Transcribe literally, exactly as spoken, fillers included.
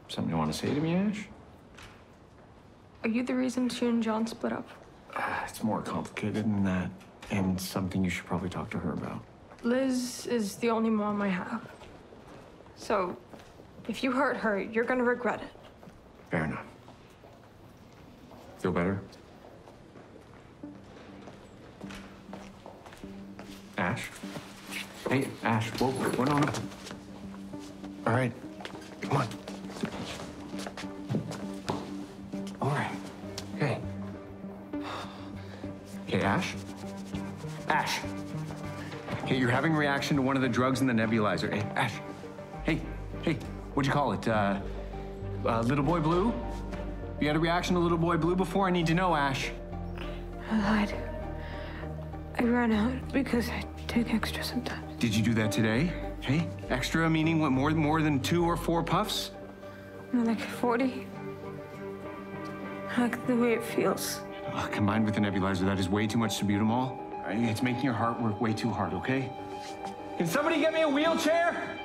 Something you want to say to me, Ash? Are you the reason she and John split up? Uh, it's more complicated than that, and something you should probably talk to her about. Liz is the only mom I have. So, if you hurt her, you're gonna regret it. Fair enough. Feel better? Ash? Hey, Ash, whoa, whoa, no, no. All right, come on. All right, okay. Okay, Ash? Ash! Okay, you're having a reaction to one of the drugs in the nebulizer. Hey, Ash, hey, hey, what'd you call it? Uh, uh, Little Boy Blue? You had a reaction to Little Boy Blue before? I need to know, Ash. I lied. I ran out because I take extra sometimes. Did you do that today? Hey, extra meaning what, more, more than two or four puffs? No, like forty. I like the way it feels. Uh, combined with the nebulizer, that is way too much salbutamol. It's making your heart work way too hard, okay? Can somebody get me a wheelchair?